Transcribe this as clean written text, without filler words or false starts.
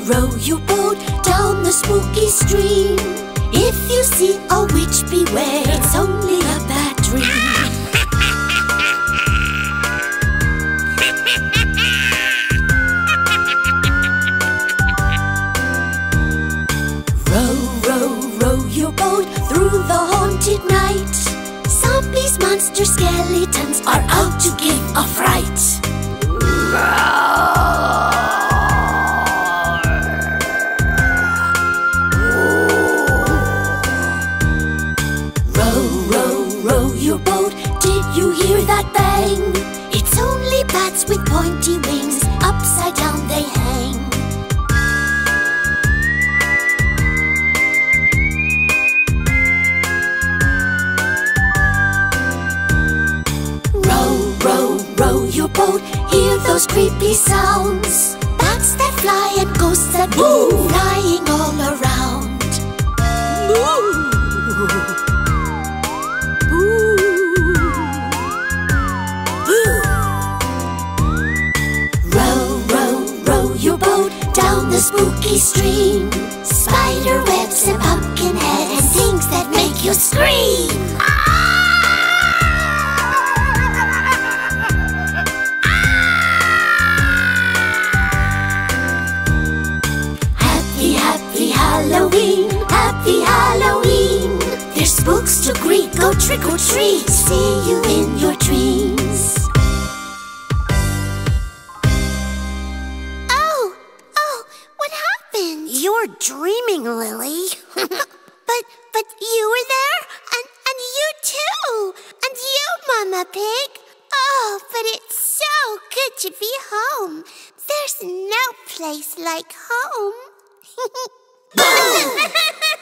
row your boat down the spooky stream. If you see a witch, beware, it's only a bad dream. Row, row, row your boat through the haunted night. Zombies, monsters, skeletons are out to give a fright. Row, row, row your boat, did you hear that bang? It's only bats with pointy wings, upside down they hang. Row your boat, hear those creepy sounds. Bats that fly and ghosts that move, flying all around. Row, row, row your boat down the spooky stream. Spider webs and pumpkin head and things that make you scream. Halloween, happy Halloween. There's spooks to greet, go trick or treat. See you in your dreams. Oh, what happened? You're dreaming, Lily. But you were there? And you too. And you, Mama Pig. Oh, but it's so good to be home. There's no place like home.